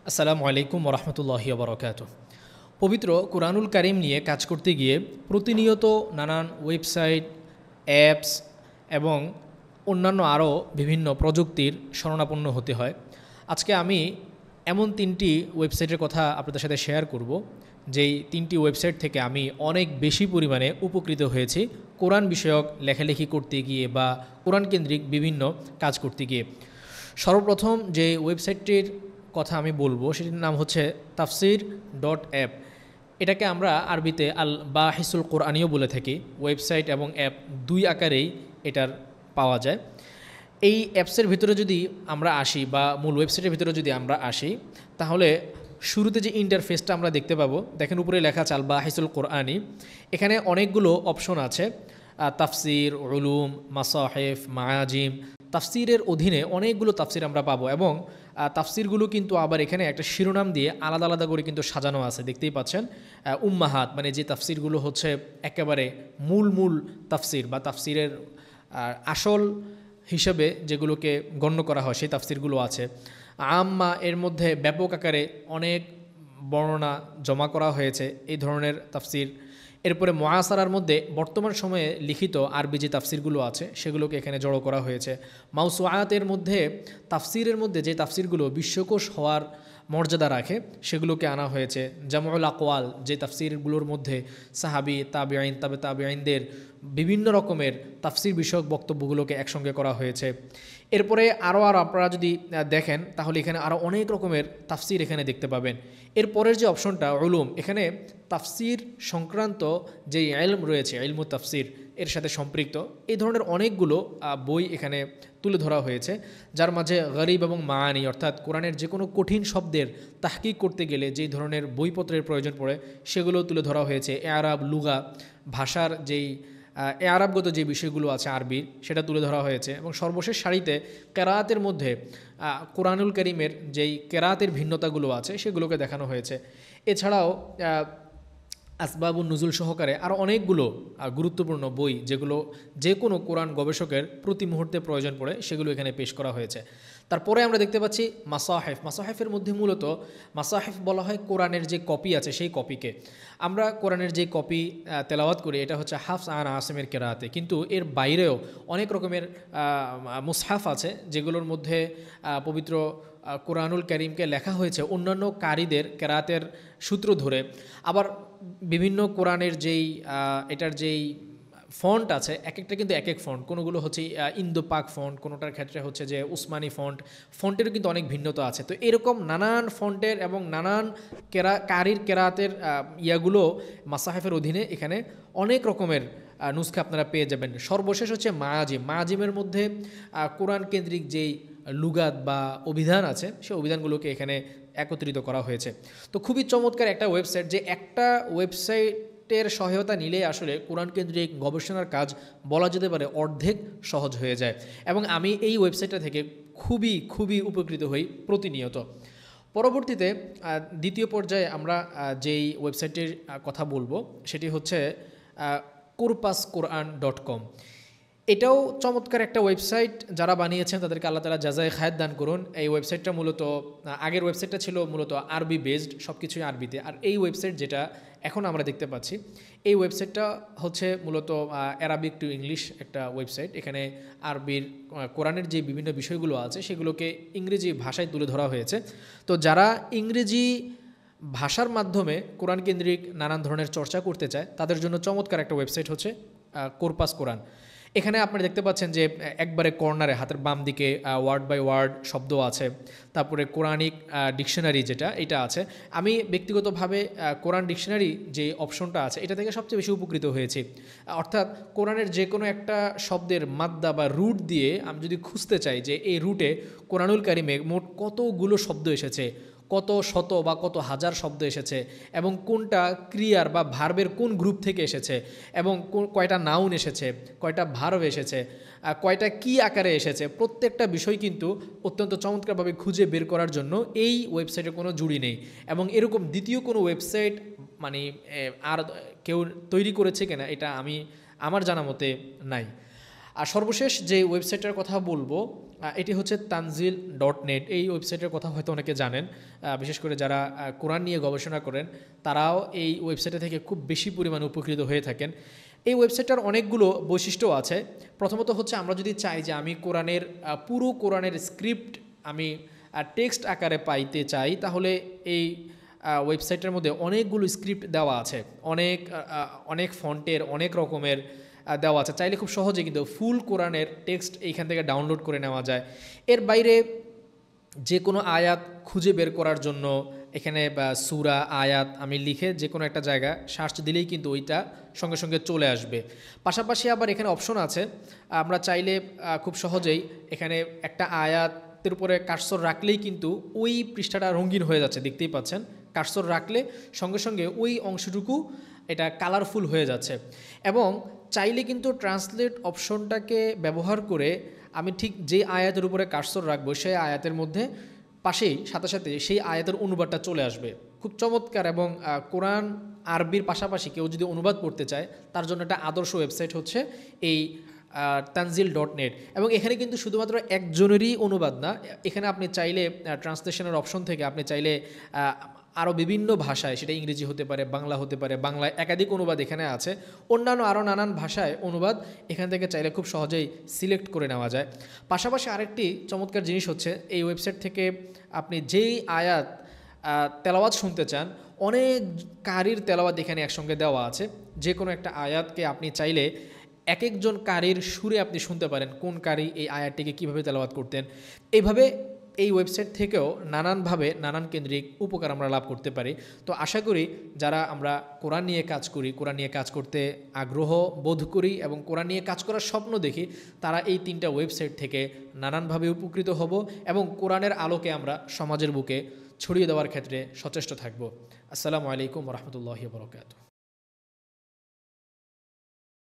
আসসালামু আলাইকুম ওরহমতুল্লাহি ওবরাকাতুহ। পবিত্র কুরআনুল কারীম নিয়ে কাজ করতে গিয়ে প্রতিনিয়ত নানান ওয়েবসাইট, অ্যাপস এবং অন্যান্য আরও বিভিন্ন প্রযুক্তির শরণাপন্ন হতে হয়। আজকে আমি এমন তিনটি ওয়েবসাইটের কথা আপনাদের সাথে শেয়ার করব, যেই তিনটি ওয়েবসাইট থেকে আমি অনেক বেশি পরিমাণে উপকৃত হয়েছি কোরআন বিষয়ক লেখালেখি করতে গিয়ে বা কোরআন কেন্দ্রিক বিভিন্ন কাজ করতে গিয়ে। সর্বপ্রথম যে ওয়েবসাইটটির কথা আমি বলবো সেটির নাম হচ্ছে তাফসির.অ্যাপ। এটাকে আমরা আরবিতে আল বাহিসুল কোরআনিও বলে থাকি। ওয়েবসাইট এবং অ্যাপ দুই আকারেই এটার পাওয়া যায়। এই অ্যাপসের ভিতরে যদি আমরা আসি বা মূল ওয়েবসাইটের ভিতরে যদি আমরা আসি, তাহলে শুরুতে যে ইন্টারফেসটা আমরা দেখতে পাবো, দেখেন উপরে লেখা আছে আল বাহিসুল কোরআনি। এখানে অনেকগুলো অপশন আছে, তাফসির, উলুম, মাসাহিফ, মায়াজিম। তাফসিরের অধীনে অনেকগুলো তাফসির আমরা পাবো এবং তাফসিরগুলো কিন্তু আবার এখানে একটা শিরোনাম দিয়ে আলাদা আলাদা করে কিন্তু সাজানো আছে, দেখতেই পাচ্ছেন। উম্মাহাত মানে যে তাফসিরগুলো হচ্ছে একেবারে মূল তাফসির বা তাফসিরের আসল হিসেবে যেগুলোকে গণ্য করা হয় সেই তাফসিরগুলো আছে। আম্মা এর মধ্যে ব্যাপক আকারে অনেক বর্ণনা জমা করা হয়েছে এই ধরনের তাফসির। এরপরে মুআসারার মধ্যে বর্তমান সময়ে লিখিত আরবি যে তাফসিরগুলো আছে সেগুলোকে এখানে জড়ো করা হয়েছে। মাউসুআতের মধ্যে তাফসিরের মধ্যে যে তাফসিরগুলো বিশ্বকোষ হওয়ার মর্যাদা রাখে সেগুলোকে আনা হয়েছে। জামউল আকওয়াল যে তাফসিরগুলোর মধ্যে সাহাবি, তাবিঈন, তাবিঈনদের বিভিন্ন রকমের তাফসির বিষয়ক বক্তব্যগুলোকে একসঙ্গে করা হয়েছে। এরপরে আরও আপনারা যদি দেখেন তাহলে এখানে আরও অনেক রকমের তাফসির এখানে দেখতে পাবেন। এরপরের যে অপশনটা উলুম, এখানে তাফসির সংক্রান্ত যে ইলম রয়েছে, ইলমু তাফসির এর সাথে সম্পৃক্ত এই ধরনের অনেকগুলো বই এখানে তুলে ধরা হয়েছে, যার মাঝে গরিব এবং মাআনি অর্থাৎ কোরআনের যে কোনো কঠিন শব্দের তাহকিক করতে গেলে যেই ধরনের বইপত্রের প্রয়োজন পড়ে সেগুলো তুলে ধরা হয়েছে। এআরাব, লুগা, ভাষার যেই আরবগত যে বিষয়গুলো আছে আরবির সেটা তুলে ধরা হয়েছে। এবং সর্বশেষ সারিতে কেরাতের মধ্যে কোরআনুল কারীমের যেই কেরাতের ভিন্নতাগুলো আছে সেগুলোকে দেখানো হয়েছে। এছাড়াও আসবাবুন নুজুল সহকারে আরও অনেকগুলো গুরুত্বপূর্ণ বই যেগুলো যে কোনো কোরআন গবেষকের প্রতি মুহূর্তে প্রয়োজন পড়ে সেগুলো এখানে পেশ করা হয়েছে। তারপরে আমরা দেখতে পাচ্ছি মাসাহিফ। মাসাহিফের মধ্যে মূলত মাসাহিফ বলা হয় কোরআনের যে কপি আছে সেই কপিকে। আমরা কোরআনের যে কপি তেলাওয়াত করি এটা হচ্ছে হাফস আন আসিমের কেরাতে, কিন্তু এর বাইরেও অনেক রকমের মুসহাফ আছে যেগুলোর মধ্যে পবিত্র কোরআনুল কারীমকে লেখা হয়েছে অন্যান্য কারীদের কেরাতের সূত্র ধরে। আবার বিভিন্ন কোরআনের যেই এটার যেই ফন্ট আছে এক একটা কিন্তু এক এক ফন্ট, কোনোগুলো হচ্ছে ইন্দো পাক ফন্ট, কোনোটার ক্ষেত্রে হচ্ছে যে উসমানি ফন্টেরও কিন্তু অনেক ভিন্নতা আছে। তো এরকম নানান ফন্টের এবং নানান কারির কেরাতের ইয়াগুলো মাসাহিফের অধীনে এখানে অনেক রকমের নুসখা আপনারা পেয়ে যাবেন। সর্বশেষ হচ্ছে মায়াজিম। মায়াজিমের মধ্যে কোরআন কেন্দ্রিক যেই লুগাত বা অভিধান আছে সেই অভিধানগুলোকে এখানে একত্রিত করা হয়েছে। তো খুবই চমৎকার একটা ওয়েবসাইট, যে একটা ওয়েবসাইটের সহায়তা নিলে আসলে কোরআন কেন্দ্রিক গবেষণার কাজ বলা যেতে পারে অর্ধেক সহজ হয়ে যায়। এবং আমি এই ওয়েবসাইটটা থেকে খুবই উপকৃত হই প্রতিনিয়ত। পরবর্তীতে দ্বিতীয় পর্যায়ে আমরা যেই ওয়েবসাইটের কথা বলবো সেটি হচ্ছে corpusquran.com। এটাও চমৎকার একটা ওয়েবসাইট, যারা বানিয়েছেন তাদেরকে আল্লাহ তাআলা জাযায়ে খায়ের দান করুন। এই ওয়েবসাইটটা মূলত আগের ওয়েবসাইটটা ছিল মূলত আরবি বেসড, সব কিছুই আরবিতে। আর এই ওয়েবসাইট যেটা এখন আমরা দেখতে পাচ্ছি এই ওয়েবসাইটটা হচ্ছে মূলত অ্যারাবিক টু ইংলিশ একটা ওয়েবসাইট। এখানে আরবির কোরআনের যে বিভিন্ন বিষয়গুলো আছে সেগুলোকে ইংরেজি ভাষায় তুলে ধরা হয়েছে। তো যারা ইংরেজি ভাষার মাধ্যমে কোরআন কেন্দ্রিক নানান ধরনের চর্চা করতে চায় তাদের জন্য চমৎকার একটা ওয়েবসাইট হচ্ছে কোরপাস কোরআন। এখানে আপনারা দেখতে পাচ্ছেন যে একবারে কর্নারে হাতের বাম দিকে ওয়ার্ড বাই ওয়ার্ড শব্দ আছে, তারপরে কোরআনিক ডিকশনারি যেটা এটা আছে। আমি ব্যক্তিগতভাবে কোরআন ডিকশনারি যে অপশনটা আছে এটা থেকে সবচেয়ে বেশি উপকৃত হয়েছি। অর্থাৎ কোরআনের যে কোনো একটা শব্দের মাদ্দা বা রুট দিয়ে আমি যদি খুঁজতে চাই যে এই রুটে কোরআনুল কারীমে মোট কতগুলো শব্দ এসেছে, কত শত বা কত হাজার শব্দ এসেছে, এবং কোনটা ক্রিয়ার বা ভার্বের কোন গ্রুপ থেকে এসেছে, এবং কয়টা নাউন এসেছে, কয়টা ভার্ব এসেছে, কয়টা কি আকারে এসেছে, প্রত্যেকটা বিষয় কিন্তু অত্যন্ত চমৎকারভাবে খুঁজে বের করার জন্য এই ওয়েবসাইটে কোনো জুড়ি নেই। এবং এরকম দ্বিতীয় কোনো ওয়েবসাইট মানে আর কেউ তৈরি করেছে কিনা এটা আমার জানা মতে নাই। আর সর্বশেষ যে ওয়েবসাইটটার কথা বলবো এটি হচ্ছে tanzil.net। এই ওয়েবসাইটের কথা হয়তো অনেকে জানেন, বিশেষ করে যারা কোরআন নিয়ে গবেষণা করেন তারাও এই ওয়েবসাইটে থেকে খুব বেশি পরিমাণে উপকৃত হয়ে থাকেন। এই ওয়েবসাইটটার অনেকগুলো বৈশিষ্ট্য আছে। প্রথমত হচ্ছে আমরা যদি চাই যে আমি পুরো কোরআনের স্ক্রিপ্ট আমি টেক্সট আকারে পাইতে চাই, তাহলে এই ওয়েবসাইটের মধ্যে অনেকগুলো স্ক্রিপ্ট দেওয়া আছে, অনেক ফন্টের অনেক রকমের দেওয়া আছে। চাইলে খুব সহজে কিন্তু ফুল কোরআনের টেক্সট এইখান থেকে ডাউনলোড করে নেওয়া যায়। এর বাইরে যে কোনো আয়াত খুঁজে বের করার জন্য এখানে সূরা আয়াত আমি লিখে যে কোনো একটা জায়গা সার্চ দিলেই কিন্তু ওইটা সঙ্গে সঙ্গে চলে আসবে। পাশাপাশি আবার এখানে অপশন আছে, আমরা চাইলে খুব সহজেই এখানে একটা আয়াতের উপরে কার্সর রাখলেই কিন্তু ওই পৃষ্ঠাটা রঙিন হয়ে যাচ্ছে, দেখতেই পাচ্ছেন। কার্সর রাখলে সঙ্গে সঙ্গে ওই অংশটুকু এটা কালারফুল হয়ে যাচ্ছে। এবং চাইলে কিন্তু ট্রান্সলেট অপশনটাকে ব্যবহার করে আমি ঠিক যে আয়াতের উপরে কার্সর রাখবো সেই আয়াতের মধ্যে পাশেই সাথে সাথে সেই আয়াতের অনুবাদটা চলে আসবে। খুব চমৎকার। এবং কোরআন আরবির পাশাপাশি কেউ যদি অনুবাদ করতে চায় তার জন্য একটা আদর্শ ওয়েবসাইট হচ্ছে এই tanzil.net। এবং এখানে কিন্তু শুধুমাত্র একজনেরই অনুবাদ না, এখানে আপনি চাইলে ট্রান্সলেশনের অপশন থেকে আপনি চাইলে আরও বিভিন্ন ভাষায়, সেটা ইংরেজি হতে পারে, বাংলা হতে পারে, বাংলায় একাধিক অনুবাদ এখানে আছে, অন্যান্য আরও নানান ভাষায় অনুবাদ এখান থেকে চাইলে খুব সহজেই সিলেক্ট করে নেওয়া যায়। পাশাপাশি আরেকটি চমৎকার জিনিস হচ্ছে এই ওয়েবসাইট থেকে আপনি যেই আয়াত তেলাওয়াত শুনতে চান, অনেক কারির তেলাওয়াত এখানে একসঙ্গে দেওয়া আছে। যে কোনো একটা আয়াতকে আপনি চাইলে এক একজন কারির সুরে আপনি শুনতে পারেন কোন কারি এই আয়াতটিকে কীভাবে তেলাওয়াত করতেন। এইভাবে এই ওয়েবসাইট থেকেও নানানভাবে নানান কেন্দ্রিক উপকার আমরা লাভ করতে পারি। তো আশা করি যারা আমরা কোরআন নিয়ে কাজ করি, কোরআন নিয়ে কাজ করতে আগ্রহ বোধ করি এবং কোরআন নিয়ে কাজ করার স্বপ্ন দেখি, তারা এই 3টা ওয়েবসাইট থেকে নানানভাবে উপকৃত হব এবং কোরআনের আলোকে আমরা সমাজের বুকে ছড়িয়ে দেওয়ার ক্ষেত্রে সচেষ্ট থাকব। আসসালামু আলাইকুম ওয়া রাহমাতুল্লাহি ওয়া বারাকাতুহু।